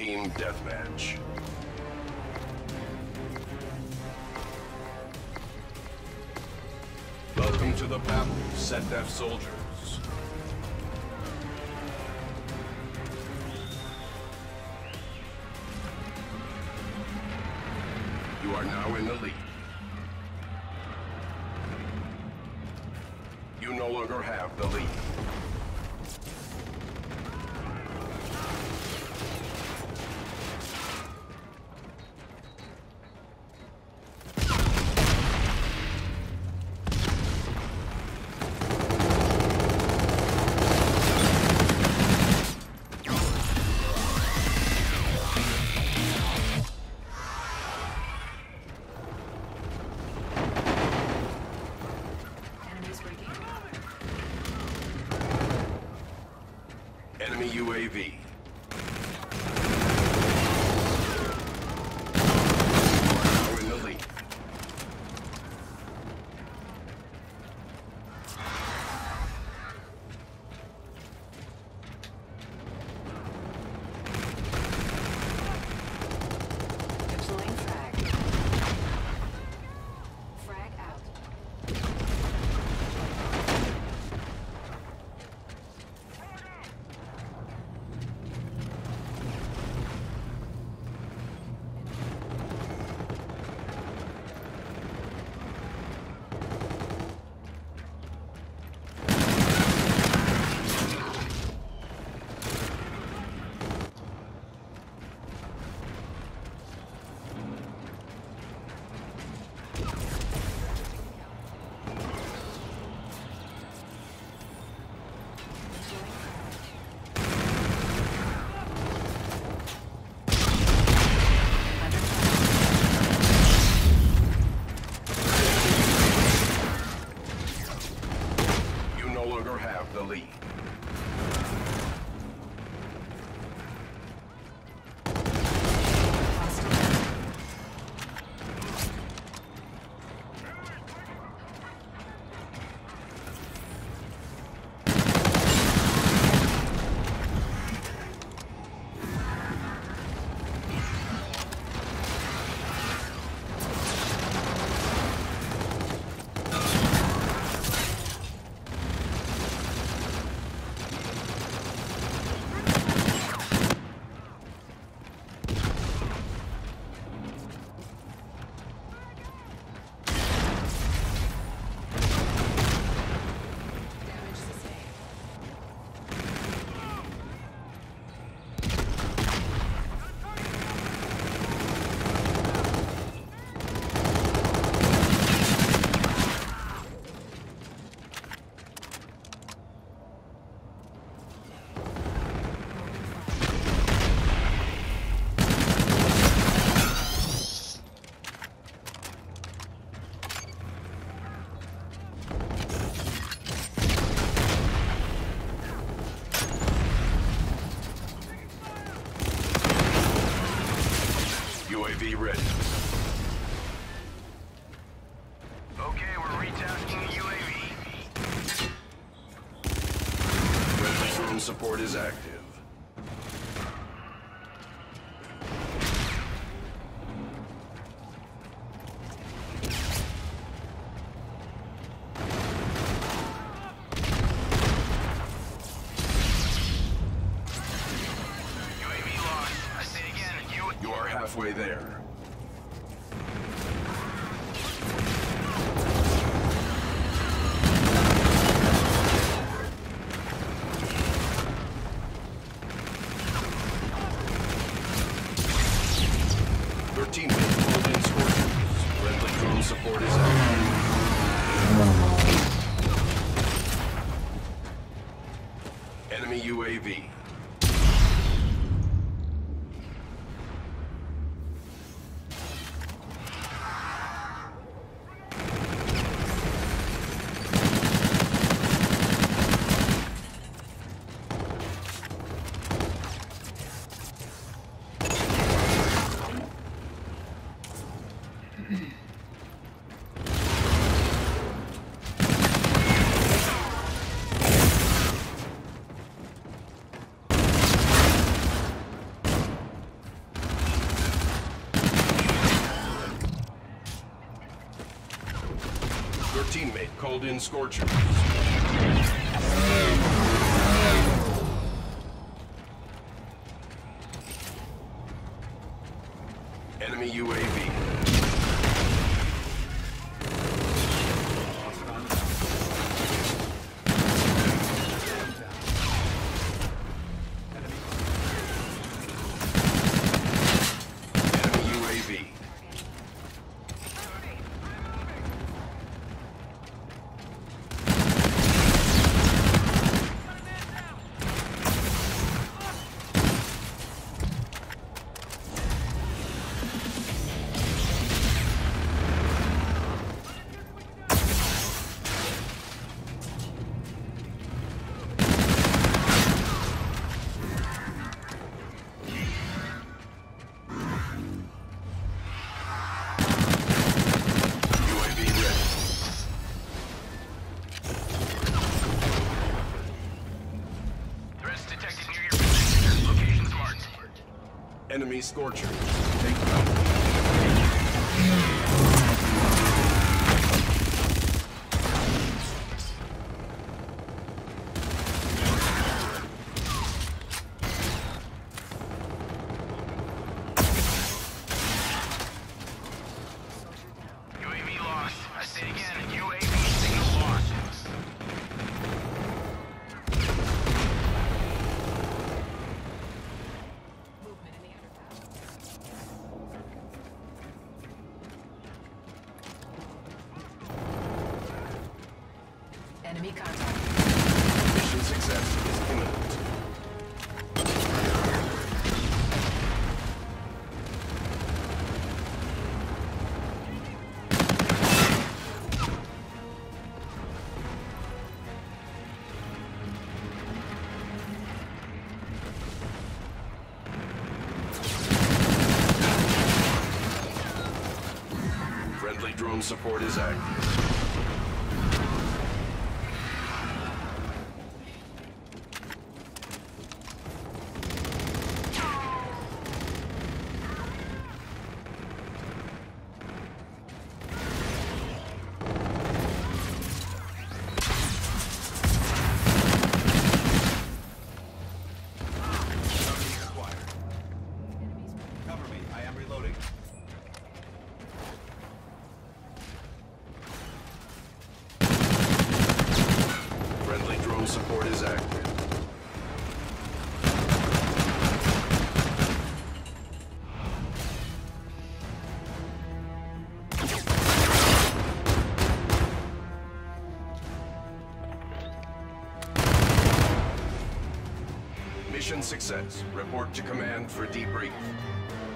Team Deathmatch. Welcome to the battle, SetDef soldiers. You are now in the lead. You no longer have the lead. Enemy UAV. Now in the lead. Deploying frag. Frag out. You no longer have the lead. UAV ready. Okay, we're retasking the UAV. Friendly drone support is active. UAV lost. I say again, You are halfway there. Your teammates holding Scorpions. Friendly drone support is active. Enemy UAV. teammate called in Scorchers. Enemy UAV. Enemy Scorcher. Take cover. UAV lost. I say again, UAV signal lost. Movement in the underpass. Enemy contact. Mission success is imminent. Friendly drone support is active. Cover me. I am reloading. Friendly drone support is active. Mission success. Report to command for debrief.